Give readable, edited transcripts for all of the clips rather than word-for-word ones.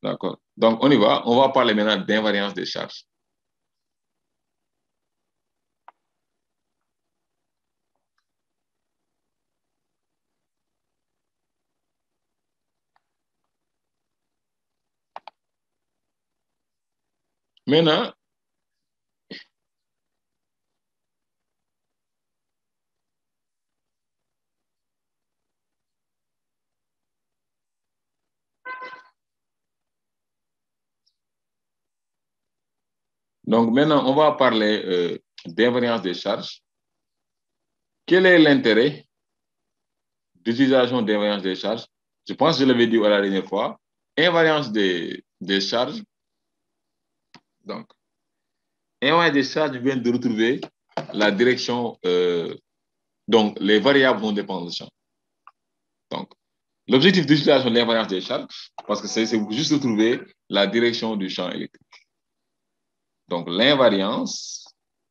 D'accord. Donc, on y va. On va parler maintenant d'invariance des charges. Maintenant, on va parler d'invariance des charges. Quel est l'intérêt d'utilisation d'invariance des charges? Je pense que je l'avais dit à la dernière fois. Invariance des charges. Donc, invariance des charges vient de retrouver la direction. Donc, les variables vont dépendre du champ. Donc, l'objectif d'utilisation de l'invariance des charges, parce que c'est juste retrouver la direction du champ électrique. Donc, l'invariance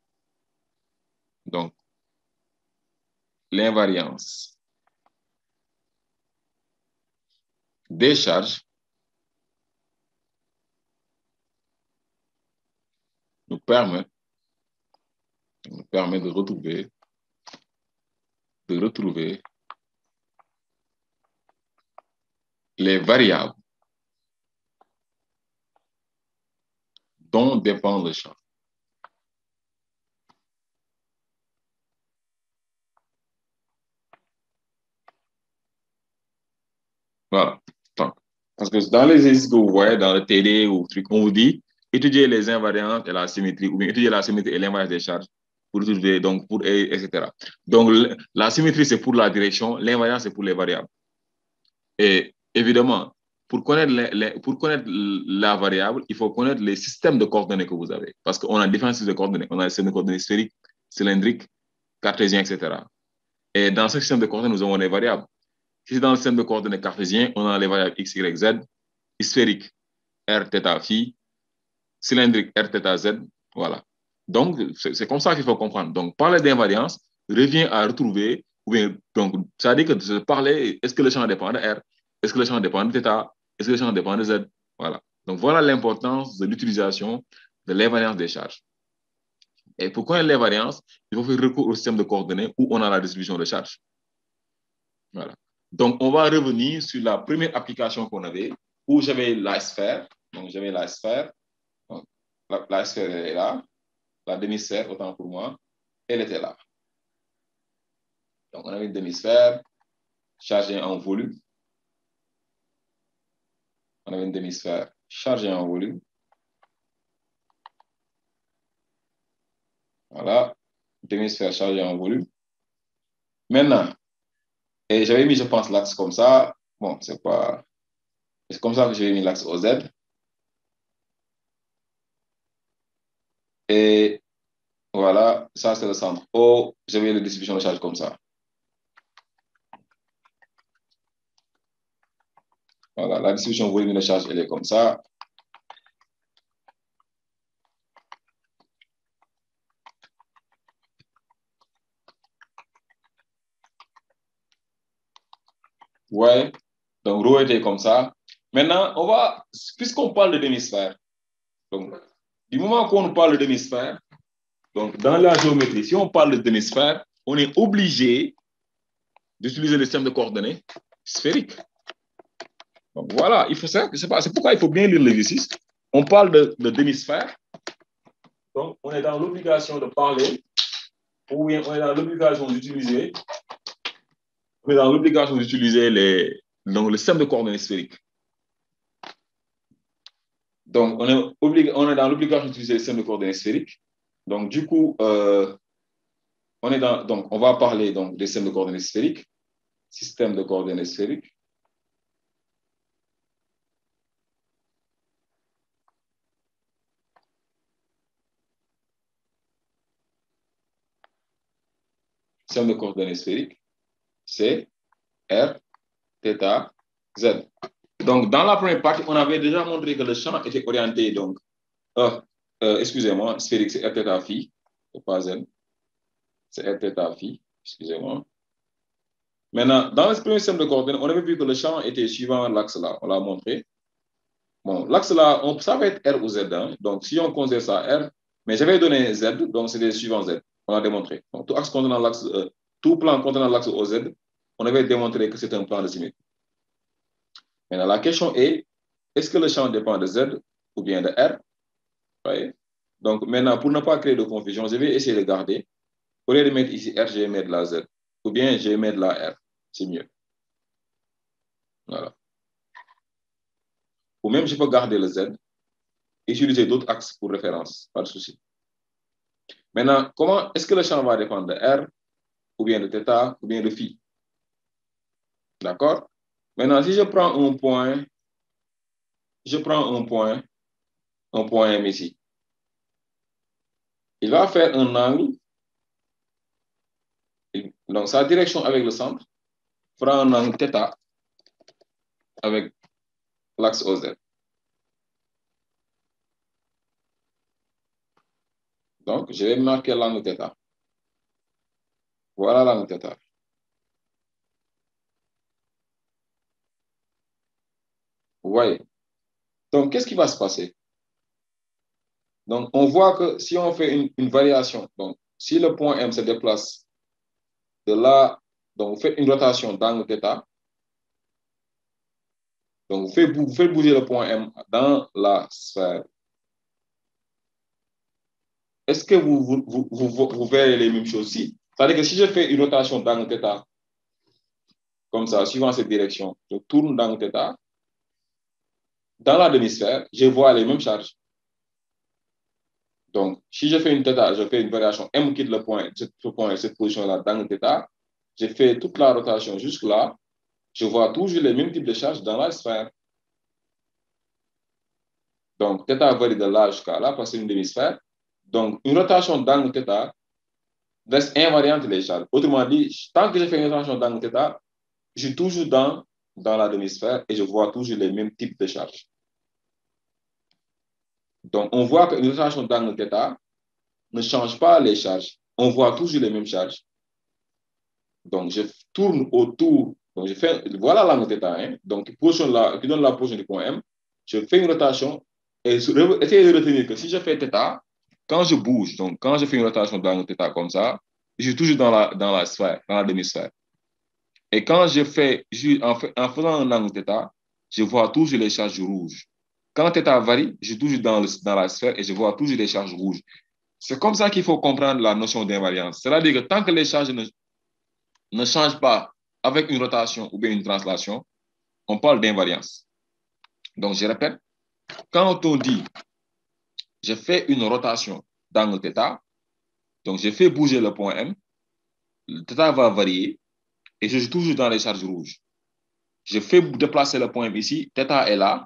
des charges nous permet de retrouver les variables dont dépend le champ. Voilà. Donc, parce que dans les exercices que vous voyez, dans le TD ou truc, on vous dit étudier les invariances et la symétrie, ou bien étudier la symétrie et l'invariance des charges pour retrouver, donc, etc. Donc, la symétrie, c'est pour la direction, l'invariance, c'est pour les variables. Et évidemment, pour connaître la variable, il faut connaître les systèmes de coordonnées que vous avez. Parce qu'on a différents systèmes de coordonnées. On a le système de coordonnées sphériques, cylindriques, cartésiens, etc. Et dans ce système de coordonnées, nous avons les variables. Si c'est dans le système de coordonnées cartésien, on a les variables x, y, z, sphérique, r, θ, phi, cylindrique, r, θ, z. Voilà. Donc, c'est comme ça qu'il faut comprendre. Donc, parler d'invariance revient à retrouver, ou bien, donc, ça veut dire que parler, est-ce que le champ dépend de r? Est-ce que le champ dépend de θ? Est-ce que le champ dépend de z? Voilà. Donc, voilà l'importance de l'utilisation de l'invariance des charges. Et pour connaître l'invariance, il faut faire recours au système de coordonnées où on a la distribution de charges. Voilà. Donc, on va revenir sur la première application qu'on avait, où j'avais la sphère. Donc, j'avais la sphère. Donc, la sphère, elle est là. La demi-sphère, autant pour moi, elle était là. Donc, on avait une demi-sphère chargée en volume. On avait une demi-sphère chargée en volume. Voilà. Demi-sphère chargée en volume. Maintenant, et j'avais mis, je pense, l'axe comme ça. Bon, c'est pas... C'est comme ça que j'avais mis l'axe OZ. Et voilà, ça, c'est le centre O. J'avais la distribution de charge comme ça. Voilà, la distribution volume de charge, elle est comme ça. Ouais, donc rho était comme ça. Maintenant, on va, puisqu'on parle de demi-sphère, donc du moment qu'on parle de demi-sphère, donc dans la géométrie, si on parle de demi-sphère, on est obligé d'utiliser le système de coordonnées sphériques. Donc voilà, il faut ça, c'est pourquoi il faut bien lire l'exercice. On parle de demi-sphère, donc on est dans l'obligation de parler, ou bien on est dans l'obligation d'utiliser, le système de coordonnées sphériques. Donc, on est dans l'obligation d'utiliser le système de coordonnées sphériques. Donc, du coup, on va parler donc, des systèmes de coordonnées sphériques. Système de coordonnées sphériques. Système de coordonnées sphériques, c'est R, θ, Z. Donc, dans la première partie, on avait déjà montré que le champ était orienté, donc, excusez-moi, sphérique, c'est R, θ, phi, c'est pas Z, c'est R, θ, phi, excusez-moi. Maintenant, dans le premier système de coordonnées, on avait vu que le champ était suivant l'axe là, on l'a montré. Bon, l'axe là, ça va être R ou Z. Hein. Donc, si on considère ça R, mais j'avais donné Z, donc c'est les suivants Z. On a démontré. Donc, tout axe contenant l'axe, tout plan contenant l'axe OZ, on avait démontré que c'est un plan de symétrie. Maintenant, la question est-ce que le champ dépend de Z ou bien de R? Voyez? Donc, maintenant, pour ne pas créer de confusion, je vais essayer de garder. Au lieu de mettre ici R, je vais mettre la Z. Ou bien, je vais mettre la R. C'est mieux. Voilà. Ou même, je peux garder le Z et utiliser d'autres axes pour référence. Pas de souci. Maintenant, comment est-ce que le champ va dépendre de R ou bien de θ ou bien de phi? D'accord? Maintenant, si je prends un point, M ici. Il va faire un angle. Donc, sa direction avec le centre fera un angle θ avec l'axe OZ. Donc, je vais marquer l'angle θ. Voilà l'angle θ. Vous voyez? Donc, qu'est-ce qui va se passer? Donc, on voit que si on fait une variation, donc, si le point M se déplace de là, donc, vous faites une rotation d'angle θ, donc, vous faites bouger le point M dans la sphère. Est-ce que vous verrez les mêmes choses ici? C'est-à-dire que si je fais une rotation d'angle θ, comme ça, suivant cette direction, je tourne d'angle θ, dans la demi-sphère, je vois les mêmes charges. Donc, si je fais une θ, je fais une variation, M quitte le point, cette position-là, d'angle θ, je fais toute la rotation jusque-là, je vois toujours les mêmes types de charges dans la sphère. Donc, θ varie de là jusqu'à là, parce que c'est une demi-sphère. Donc, une rotation d'angle θ reste invariante les charges. Autrement dit, tant que je fais une rotation d'angle θ, je suis toujours dans la demi-sphère et je vois toujours les mêmes types de charges. Donc, on voit qu'une rotation d'angle θ ne change pas les charges. On voit toujours les mêmes charges. Donc, je tourne autour. Donc, voilà l'angle θ. Hein? Donc, qui donne la position du point M. Je fais une rotation et essayez de retenir que si je fais θ, quand je bouge, donc quand je fais une rotation d'angle θ comme ça, je suis toujours dans la sphère, dans la demi-sphère. Et quand je fais, en faisant un angle θ, je vois toujours les charges rouges. Quand θ varie, je suis toujours dans la sphère et je vois toujours les charges rouges. C'est comme ça qu'il faut comprendre la notion d'invariance. C'est-à-dire que tant que les charges ne changent pas avec une rotation ou bien une translation, on parle d'invariance. Donc, je répète, quand on dit je fais une rotation d'angle θ, donc je fais bouger le point M, le θ va varier et je suis toujours dans les charges rouges. Je fais déplacer le point M ici, θ est là,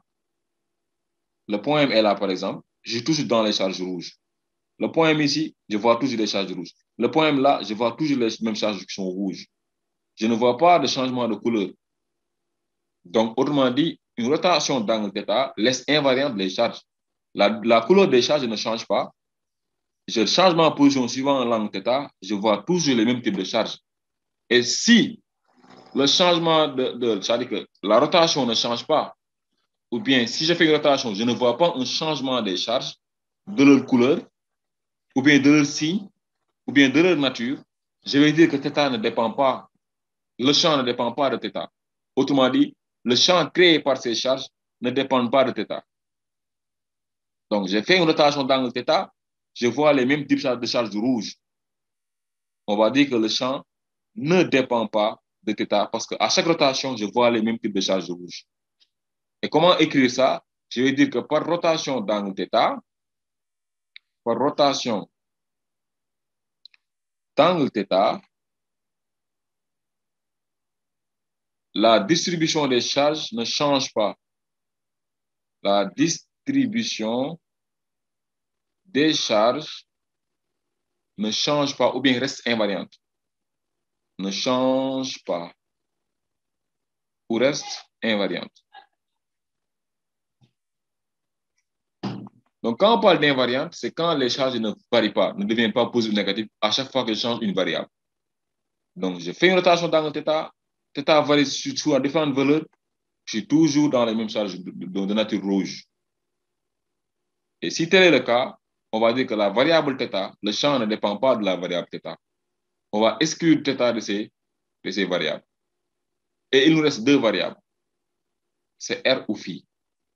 le point M est là par exemple, je suis toujours dans les charges rouges. Le point M ici, je vois toujours les charges rouges. Le point M là, je vois toujours les mêmes charges qui sont rouges. Je ne vois pas de changement de couleur. Donc, autrement dit, une rotation d'angle θ laisse invariante les charges. La couleur des charges ne change pas. Je change ma position suivant l'angle θ, je vois toujours les mêmes types de charges. Et si le changement c'est-à-dire que la rotation ne change pas, ou bien si je fais une rotation, je ne vois pas un changement des charges, de leur couleur, ou bien de leur signe, ou bien de leur nature, je vais dire que θ ne dépend pas, le champ ne dépend pas de θ. Autrement dit, le champ créé par ces charges ne dépend pas de θ. Donc, j'ai fait une rotation d'angle θ, je vois les mêmes types de charges rouges. On va dire que le champ ne dépend pas de θ parce qu'à chaque rotation, je vois les mêmes types de charges rouges. Et comment écrire ça? Je vais dire que par rotation d'angle θ, par rotation d'angle θ, la distribution des charges ne change pas. La distribution des charges ne change pas ou bien reste invariante. Ne change pas ou reste invariante. Donc, quand on parle d'invariante, c'est quand les charges ne varient pas, ne deviennent pas positives ou négatives à chaque fois que je change une variable. Donc, je fais une rotation d'angle θ, θ varie sur différentes valeurs, Je suis toujours dans les mêmes charges de nature rouge. Et si tel est le cas, on va dire que la variable θ, le champ ne dépend pas de la variable θ. On va exclure θ de ces variables. Et il nous reste deux variables. C'est R ou phi.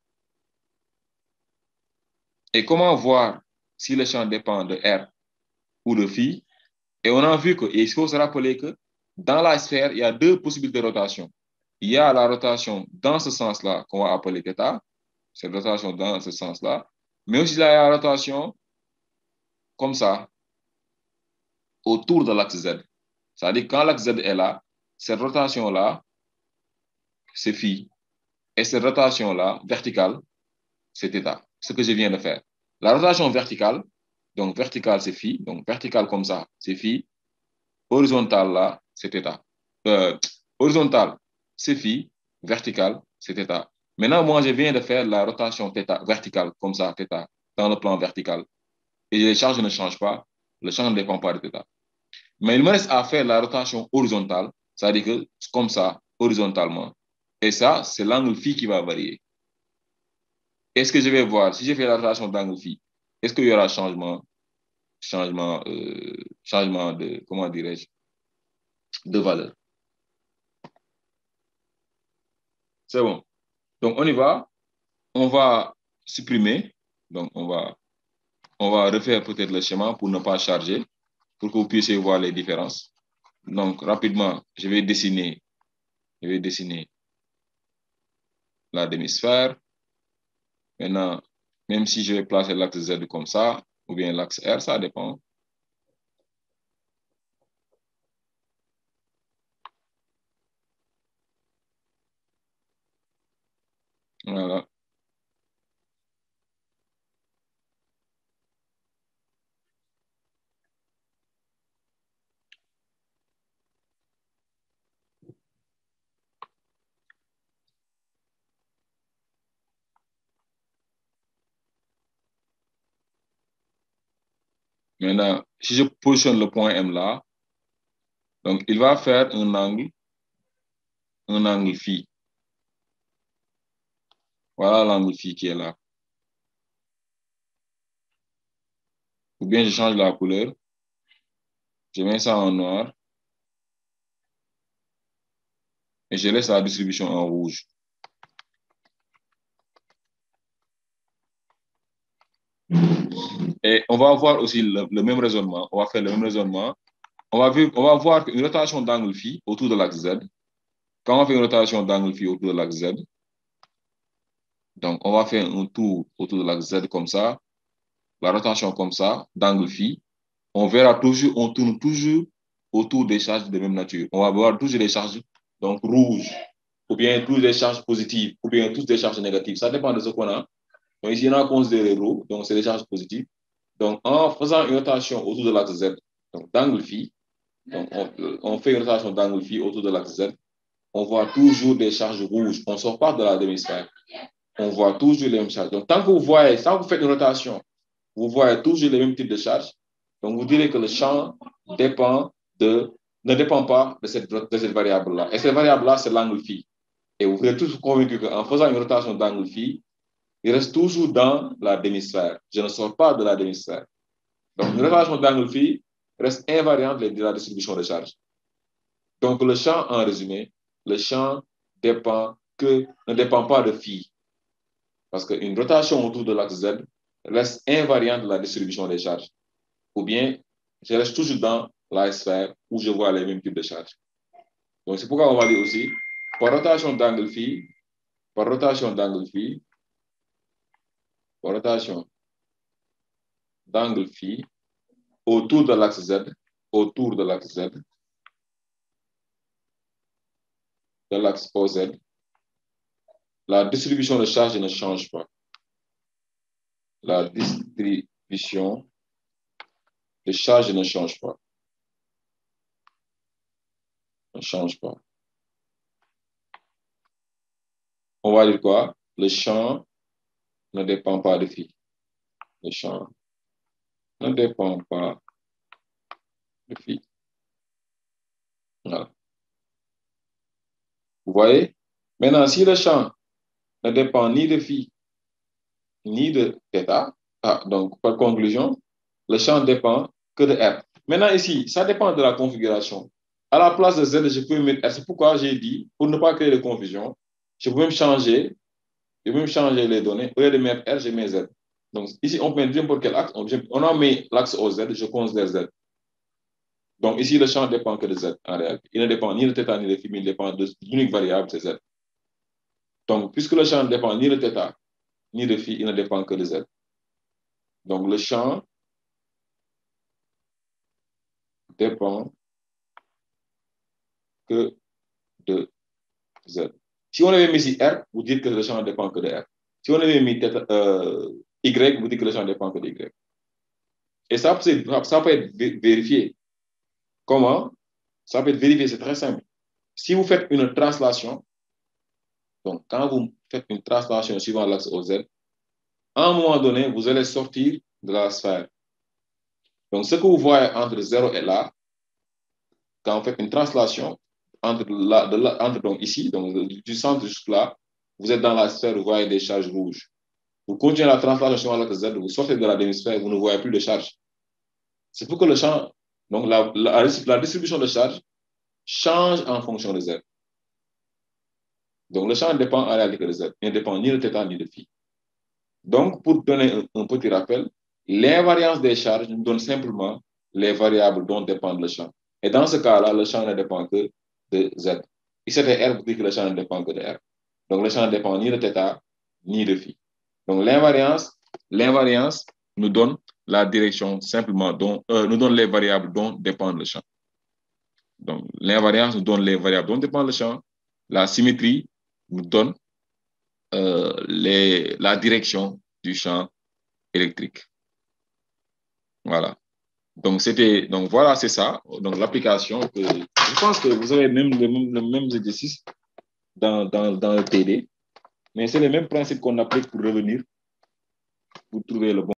Et comment voir si le champ dépend de R ou de phi? Et on a vu que, et il faut se rappeler que dans la sphère, il y a deux possibilités de rotation. Il y a la rotation dans ce sens-là, qu'on va appeler θ, cette rotation dans ce sens-là, mais aussi il y a la rotation comme ça, autour de l'axe Z. C'est-à-dire quand l'axe Z est là, cette rotation-là, c'est phi. Et cette rotation-là, verticale, c'est θ. Ce que je viens de faire. La rotation verticale, donc verticale, c'est phi. Donc verticale comme ça, c'est phi. Horizontale, là, c'est θ. Horizontale, c'est phi. Verticale, c'est θ. Maintenant, moi, je viens de faire la rotation θ, verticale, comme ça, θ, dans le plan vertical. Et les charges ne changent pas. Le champ ne dépend pas de θ. Mais il me reste à faire la rotation horizontale, c'est-à-dire que comme ça, horizontalement. Et ça, c'est l'angle phi qui va varier. Est-ce que je vais voir, si je fais la rotation d'angle phi, est-ce qu'il y aura changement de, comment dirais-je, de valeur? C'est bon. Donc, on y va. On va supprimer. Donc, on va refaire peut-être le schéma pour ne pas charger, pour que vous puissiez voir les différences. Donc, rapidement, je vais dessiner la demi-sphère. Maintenant, même si je vais placer l'axe Z comme ça, ou bien l'axe R, ça dépend. Voilà. Maintenant, si je positionne le point M là, donc il va faire un angle phi. Voilà l'angle phi qui est là. Ou bien je change la couleur. Je mets ça en noir. Et je laisse la distribution en rouge. Et on va avoir aussi le même raisonnement. On va faire le même raisonnement. On va voir une rotation d'angle phi autour de l'axe Z. Quand on fait une rotation d'angle phi autour de l'axe Z, donc on va faire un tour autour de l'axe Z comme ça, la rotation comme ça, d'angle phi. On verra toujours, on tourne toujours autour des charges de même nature. On va voir toujours des charges donc rouges, ou bien toutes des charges positives, ou bien toutes des charges négatives. Ça dépend de ce qu'on a. Donc ici, on a considéré ρ, donc c'est des charges positives. Donc en faisant une rotation autour de l'axe Z, donc d'angle phi, donc on fait une rotation d'angle phi autour de l'axe Z, on voit toujours des charges rouges. On ne sort pas de la demi-sphère. On voit toujours les mêmes charges. Donc tant que vous voyez, tant que vous faites une rotation, vous voyez toujours les mêmes types de charges. Donc vous direz que le champ ne dépend pas de cette variable-là. Et cette variable-là, c'est l'angle phi. Et vous êtes tous convaincus qu'en faisant une rotation d'angle phi, il reste toujours dans la demi-sphère. Je ne sors pas de la demi-sphère. Donc, une rotation d'angle phi reste invariante de la distribution de charges. Donc, le champ, en résumé, le champ ne dépend pas de phi. Parce qu'une rotation autour de l'axe Z reste invariante de la distribution des charges. Ou bien, je reste toujours dans la sphère où je vois les mêmes types de charges. Donc, c'est pourquoi on va dire aussi, par rotation d'angle phi, par rotation d'angle phi, par rotation d'angle phi, autour de l'axe Z, autour de l'axe Z, de l'axe OZ, la distribution de charge ne change pas. La distribution de charge ne change pas. Ne change pas. On va dire quoi? Le champ ne dépend pas de phi. Le champ ne dépend pas de phi. Voilà. Vous voyez? Maintenant, si le champ ne dépend ni de phi ni de θ, donc par conclusion, le champ dépend que de R. Maintenant, ici, ça dépend de la configuration. À la place de Z, je peux mettre R. C'est pourquoi j'ai dit, pour ne pas créer de confusion, je peux même changer, les données. Au lieu de mettre R, je mets Z. Donc, ici, on peut mettre n'importe quel axe. On a mis l'axe au Z, je considère Z. Donc, ici, le champ ne dépend que de Z en réalité. Il ne dépend ni de θ ni de phi, mais il dépend de l'unique variable, c'est Z. Donc, puisque le champ ne dépend ni de θ ni de phi, il ne dépend que de Z. Donc, le champ dépend que de Z. Si on avait mis ici R, vous dites que le champ ne dépend que de R. Si on avait mis Y, vous dites que le champ ne dépend que de Y. Et ça peut être vérifié. Comment? Ça peut être vérifié, c'est très simple. Si vous faites une translation, donc quand vous faites une translation suivant l'axe OZ, à un moment donné, vous allez sortir de la sphère. Donc, ce que vous voyez entre 0 et là, quand vous faites une translation, entre donc ici, donc du centre jusque là, vous êtes dans la sphère, vous voyez des charges rouges. Vous continuez la translation avec Z, vous sortez de la demi-sphère, vous ne voyez plus de charge. C'est pour que le champ, donc la distribution de charge change en fonction de Z. Donc le champ dépend en réalité de Z. Il ne dépend ni de θ ni de phi. Donc, pour donner un petit rappel, l'invariance des charges nous donne simplement les variables dont dépend le champ. Et dans ce cas-là, le champ ne dépend que de Z. Ici, c'était R, vous dites que le champ ne dépend que de R. Donc, le champ ne dépend ni de θ ni de phi. Donc, l'invariance nous donne la direction simplement, nous donne les variables dont dépend le champ. Donc, l'invariance nous donne les variables dont dépend le champ. La symétrie nous donne la direction du champ électrique. Voilà. Donc, voilà, c'est ça. Donc, l'application, je pense que vous avez même les mêmes exercices dans le TD, mais c'est le même principe qu'on applique pour revenir, pour trouver le bon.